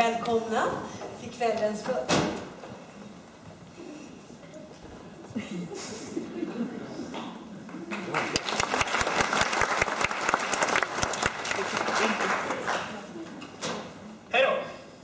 välkomna till kvällens Hej då!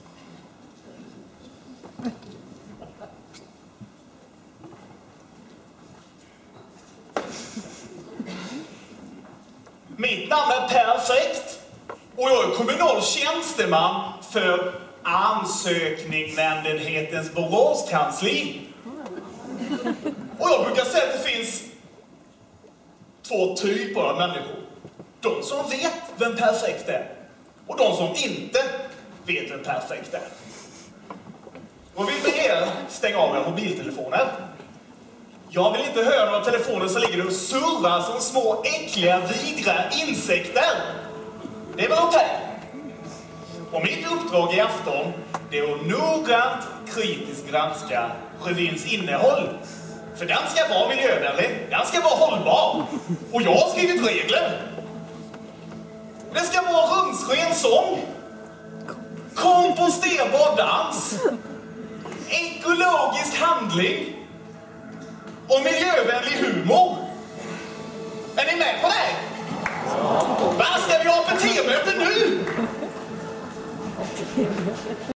Mitt namn är Perfekt och jag är kommunal tjänsteman för ansökningsnämndenhetens Boråskansli. Och jag brukar säga att det finns två typer av människor. De som vet vem perfekt är och de som inte vet vem perfekt är. Och vill be er stänga av era mobiltelefoner. Jag vill inte höra några telefoner som ligger och surrar som små äckliga, vidriga insekter. Det är väl okej. Och mitt uppdrag i afton, det är att noggrant kritiskt granska revyns innehåll. För den ska vara miljövänlig, den ska vara hållbar. Och jag har skrivit regler. Det ska vara rumsren sång, komposterbar dans, ekologisk handling och miljövänlig humor. Är ni med på det? Vad ska vi ha för temöte nu?